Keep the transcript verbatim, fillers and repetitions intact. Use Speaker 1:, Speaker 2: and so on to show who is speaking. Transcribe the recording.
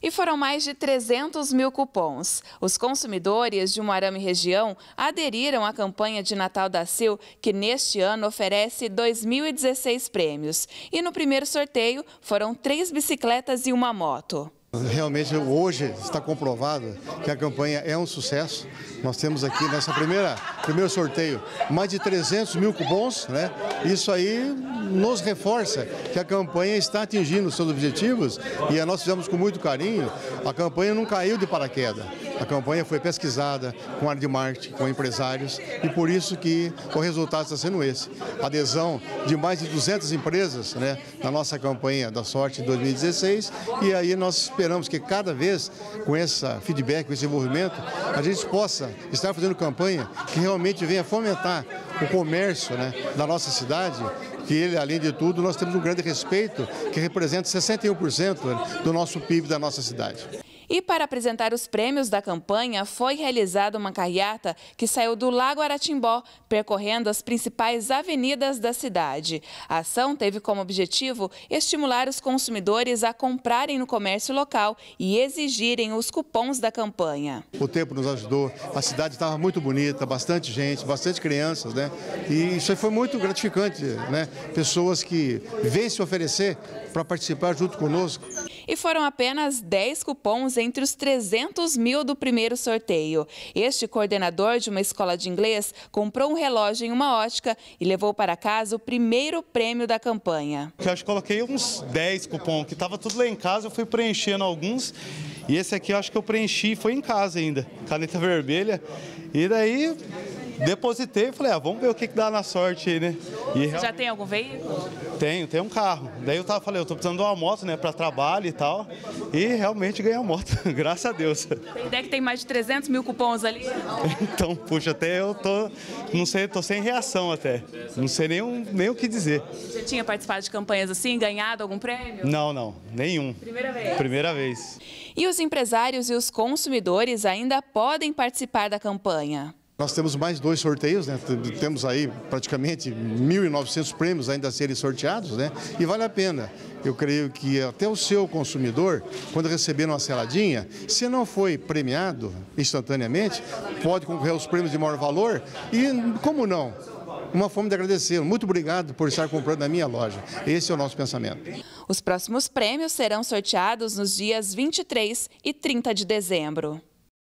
Speaker 1: E foram mais de trezentos mil cupons. Os consumidores de Umuarama e região aderiram à campanha de Natal da Sil, que neste ano oferece dois mil e dezesseis prêmios. E no primeiro sorteio foram três bicicletas e uma moto.
Speaker 2: Realmente, hoje está comprovado que a campanha é um sucesso. Nós temos aqui nessa primeira primeiro sorteio mais de trezentos mil cupons, né? Isso aí nos reforça que a campanha está atingindo os seus objetivos e nós fizemos com muito carinho. A campanha não caiu de paraquedas. A campanha foi pesquisada com área de marketing, com empresários e por isso que o resultado está sendo esse. Adesão de mais de duzentas empresas, né, na nossa campanha da sorte de dois mil e dezesseis e aí nós esperamos que cada vez com esse feedback, com esse envolvimento, a gente possa estar fazendo campanha que realmente venha fomentar o comércio, né, da nossa cidade, que ele, além de tudo, nós temos um grande respeito que representa sessenta e um por cento do nosso P I B da nossa cidade.
Speaker 1: E para apresentar os prêmios da campanha, foi realizada uma carreata que saiu do Lago Aratimbó, percorrendo as principais avenidas da cidade. A ação teve como objetivo estimular os consumidores a comprarem no comércio local e exigirem os cupons da campanha.
Speaker 2: O tempo nos ajudou, a cidade estava muito bonita, bastante gente, bastante crianças, né? E isso foi muito gratificante, né? Pessoas que vêm se oferecer para participar junto conosco.
Speaker 1: E foram apenas dez cupons entre os trezentos mil do primeiro sorteio. Este coordenador de uma escola de inglês comprou um relógio em uma ótica e levou para casa o primeiro prêmio da campanha.
Speaker 3: Eu acho que coloquei uns dez cupons, que estava tudo lá em casa, eu fui preenchendo alguns. E esse aqui eu acho que eu preenchi, foi em casa ainda, caneta vermelha. E daí depositei e falei, ah, vamos ver o que, que dá na sorte aí, né? E
Speaker 1: Você já tem algum veículo?
Speaker 3: Tenho, tenho um carro. Daí eu tava, falei, eu tô precisando de uma moto, né, para trabalho e tal. E realmente ganhei a moto, graças a Deus.
Speaker 1: Tem ideia que tem mais de trezentos mil cupons ali?
Speaker 3: Então, puxa, até eu tô, não sei, tô sem reação até. Não sei nem, um, nem o que dizer.
Speaker 1: Você tinha participado de campanhas assim, ganhado algum prêmio?
Speaker 3: Não, não, nenhum.
Speaker 1: Primeira vez?
Speaker 3: Primeira vez.
Speaker 1: E os empresários e os consumidores ainda podem participar da campanha.
Speaker 2: Nós temos mais dois sorteios, né? Temos aí praticamente mil e novecentos prêmios ainda a serem sorteados, né? E vale a pena. Eu creio que até o seu consumidor, quando receber uma seladinha, se não foi premiado instantaneamente, pode concorrer aos prêmios de maior valor e, como não, uma forma de agradecer. Muito obrigado por estar comprando na minha loja. Esse é o nosso pensamento.
Speaker 1: Os próximos prêmios serão sorteados nos dias vinte e três e trinta de dezembro.